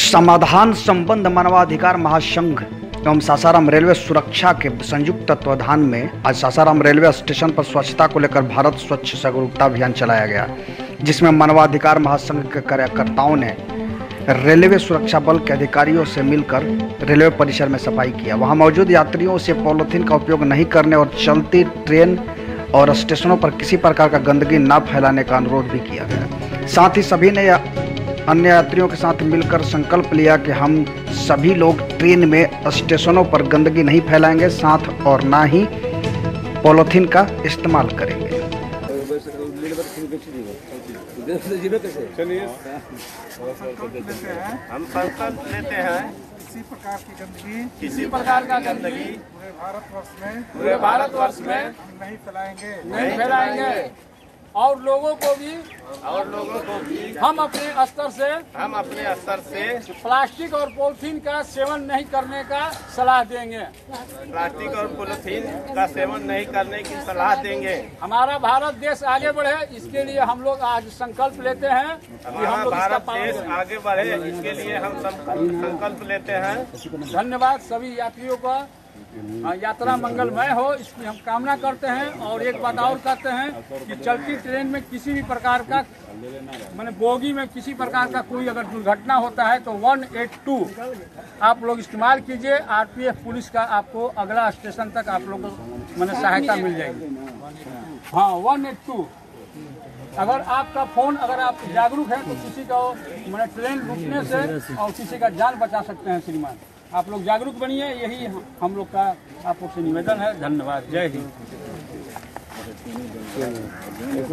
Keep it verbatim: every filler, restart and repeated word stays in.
समाधान संबंध मानवाधिकार महासंघ एवं सासाराम रेलवे सुरक्षा के संयुक्त तत्वाधान में आज सासाराम रेलवे स्टेशन पर स्वच्छता को लेकर भारत स्वच्छ जागरूकता अभियान चलाया गया, जिसमें मानवाधिकार महासंघ के कार्यकर्ताओं ने रेलवे सुरक्षा बल के अधिकारियों से मिलकर रेलवे परिसर में सफाई किया। वहां मौजूद यात्रियों से पॉलीथीन का उपयोग नहीं करने और चलती ट्रेन और स्टेशनों पर किसी प्रकार का गंदगी न फैलाने का अनुरोध भी किया गया। साथ ही सभी ने अन्य यात्रियों के साथ मिलकर संकल्प लिया कि हम सभी लोग ट्रेन में स्टेशनों पर गंदगी नहीं फैलाएंगे, साथ और ना ही पॉलीथीन का इस्तेमाल करेंगे। हम संकल्प लेते हैं किसी प्रकार की गंदगी किसी प्रकार का गंदगी पूरे भारतवर्ष में पूरे भारतवर्ष में नहीं फैलाएंगे नहीं फैलाएंगे और लोगों को भी और लोगों को भी हम अपने स्तर से हम अपने स्तर से प्लास्टिक और पॉलीथीन का सेवन नहीं करने का सलाह देंगे। प्लास्टिक और पॉलीथीन का सेवन नहीं करने की सलाह देंगे। हमारा भारत देश आगे बढ़े, इसके लिए हम लोग आज संकल्प लेते हैं कि हम हमारा लोग इसका भारत पालन देश करें। आगे बढ़े, इसके लिए हम संकल्प लेते हैं। धन्यवाद सभी यात्रियों का। यात्रा मंगलमय हो, इसकी हम कामना करते हैं। और एक बात और कहते हैं कि चलती ट्रेन में किसी भी प्रकार का माने बोगी में किसी प्रकार का कोई अगर दुर्घटना होता है तो वन एट टू आप लोग इस्तेमाल कीजिए। आरपीएफ पुलिस का आपको अगला स्टेशन तक आप लोगों को माने सहायता मिल जाएगी। हाँ, वन एट टू अगर आपका फोन अगर आप जागरूक हैं तो किसी का माने ट्रेन रुकने से और किसी का जान बचा सकते हैं। श्रीमान, आप लोग जागरूक बनिए, यही हम लोग का आप लोग से निवेदन है। धन्यवाद। जय हिंद।